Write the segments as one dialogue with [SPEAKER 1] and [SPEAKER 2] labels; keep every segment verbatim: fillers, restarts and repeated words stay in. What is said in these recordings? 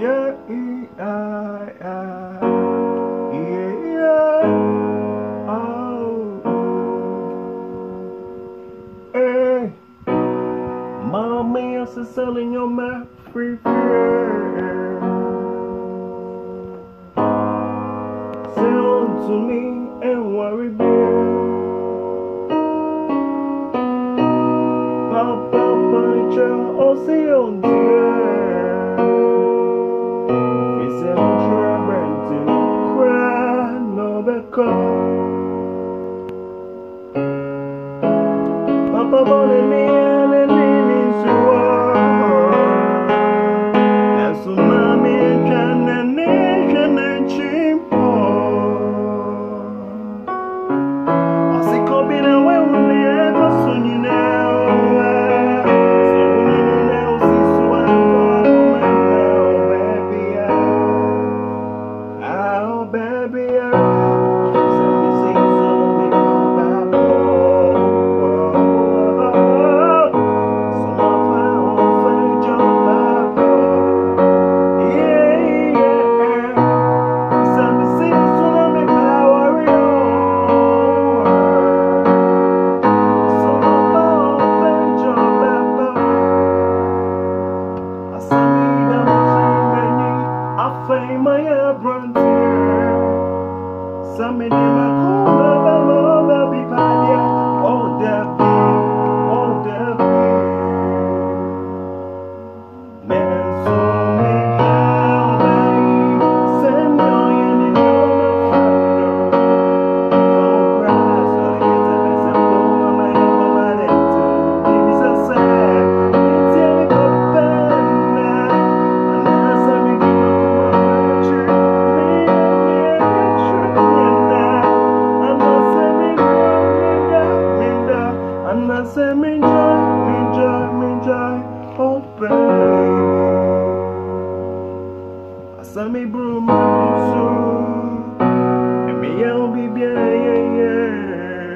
[SPEAKER 1] Yeah, yeah, yeah, yeah, yeah. Oh, hey, mommy, I'm selling your mouth free fear. Sell to me and worry beer. Pop up on your ocean dear. It's a trap to cry, no because Papa wanted me and it needs to work. That's what mommy can and nation and cheap. I see copy the way only ever soon you know. Some of them are cool, but love be bad, yeah. Oh, that be, oh, that be. Man, so me how they send me in the middle for grass, so they get to mess up for my mind, my mind, and to be so sad. It's every cup and now, and now some of them are cool, but and I say me joy, me joy, me joy, oh baby. I say me broom, me so, and me I'll be bien, yeah, yeah,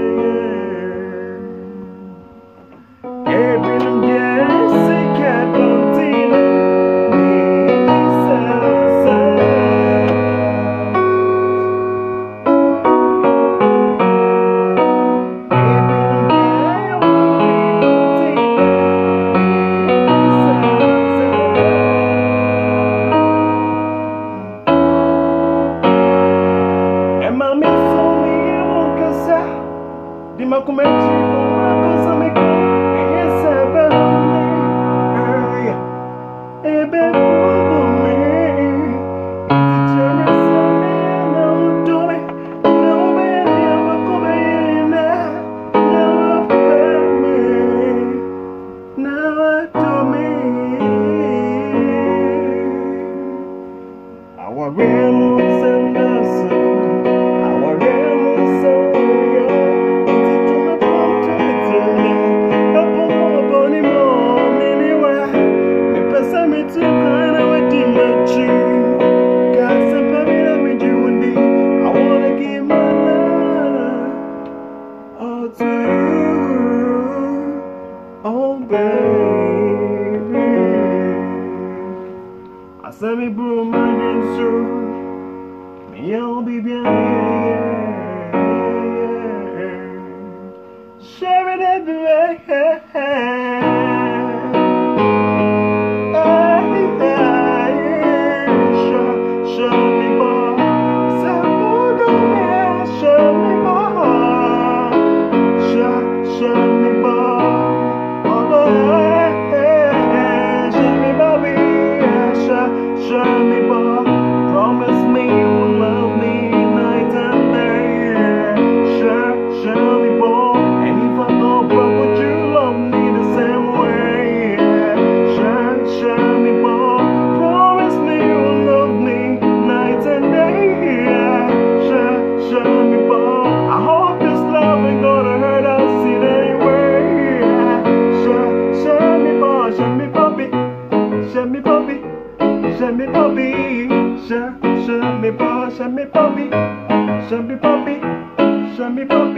[SPEAKER 1] yeah, yeah. Every little day, say cat continue, me so sad. Dima come ci una cosa mi e se per me e per me ti c'è nessuna non dove non vediamo come no per me no to me our real sense our real soul. To you, oh baby, I say me broom and so me I'll be bien, yeah, yeah, yeah. Share it everywhere. Show me puppy, show me puppy, show, show me puppy, show me puppy, show me puppy, show me puppy.